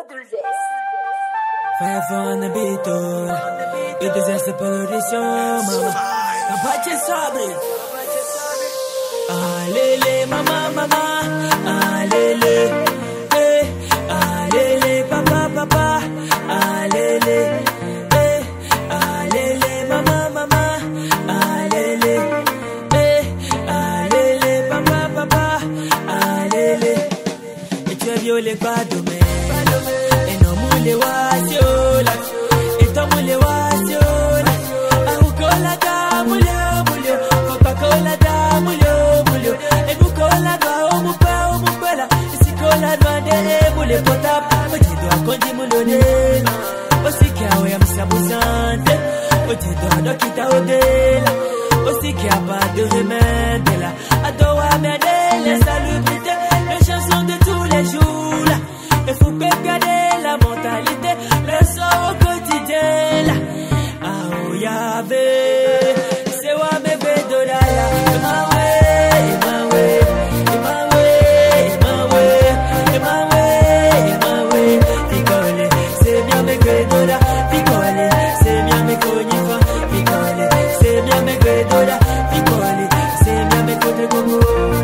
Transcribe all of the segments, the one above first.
Five on the beat, it is just a position, mama. Apache Sabri. Alele, mama, mama. Alele, eh. Alele, papa, papa. Alele, eh. Alele, mama, mama. Alele, eh. Alele, papa, papa. Alele. Et tu as violé pas de mer. Et non, moulé wasiola. Et ton moulé wasiola. Ahukola da mulio, mulio. Coca-Cola da mulio, mulio. Et nous cola da omupela. Et si cola da de moulé potap. Oji doa kondi mulone. Osi kia we am sabusante. Oji doa dokita odela. Osi kia pas de remède là. Adoa merdele, salubrité. Les chansons de tous les jours là. Il faut regarder la mentalité, le sort au quotidien là. Ah oh Yahvé, c'est wa me bedolala. My way, my way, my way, my way, my way, my way. Picole, c'est bien me bedola. Picole, c'est bien me cognifa. Picole, c'est bien me bedola. Picole, c'est bien me cotegongo.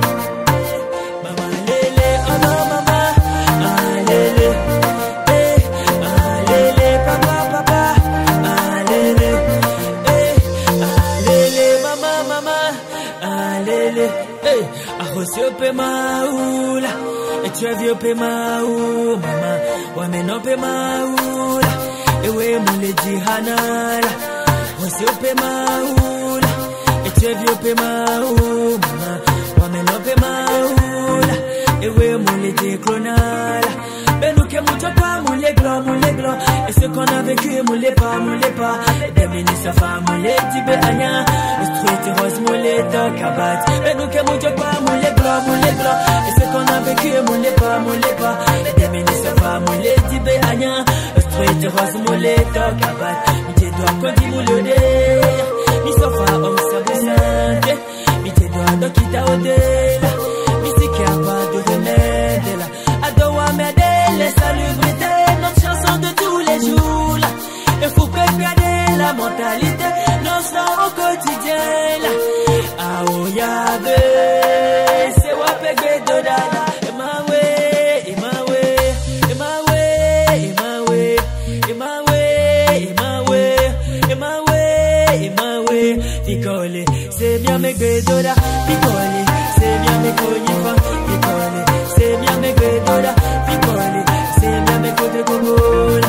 Pe maula, et tu as vu pe maou, mama, wa meno pe maula, et we moule jihanala, aussi pe maula, et tu as vu pe maou, mama, wa meno pe maula, et we moule jiclonala, ben nous que mucho pas moule glan, et ce qu'on a vécu moule pas, des ministres femmes moule tibé anya, street rose moule tokabat, ben nous que mucho pas moule glan, et ce qu'on a vécu moule pas, des ministres femmes moule tibé anya, street rose moule tokabat, mi doit kondi moule mi sofa homme sabusante, mi doit dokita odela, mi sikia pas de remède là, adowa merdele, salubrité, notre chanson de tous les jours là. Il faut regarder la mentalité, non sans au quotidien là. Ah oh Yahvé, c'est wa pege dodala. My way, my way, my way, my way, my way, my way, my way, my way. Picole, c'est bien me bedola. Picole, c'est bien me cognifa. Picole, c'est bien me bedola. Picole, c'est bien me cotegongola.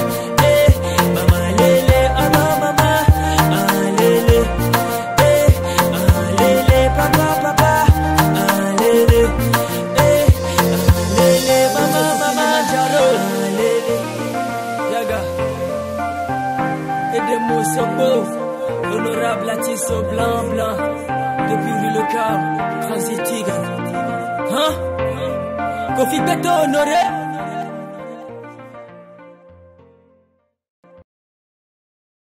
Honorable Latisso blanc, depuis le Cap, Transit Tigre. Hein? Kofi Beto honoré.